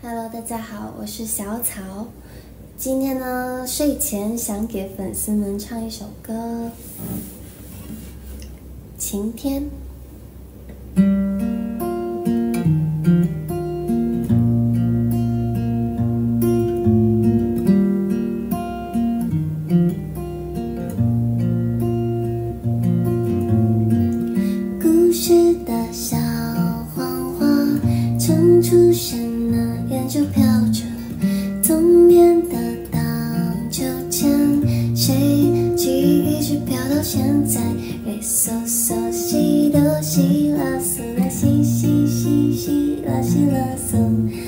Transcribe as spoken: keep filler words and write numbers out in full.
Hello， 大家好，我是小草。今天呢，睡前想给粉丝们唱一首歌，《晴天》。故事的小黄花，从出生那年就飘着，童年的荡秋千，谁记忆一直飘到现在？瑞嗦嗦西哆西啦嗦啦西西西西啦西啦嗦。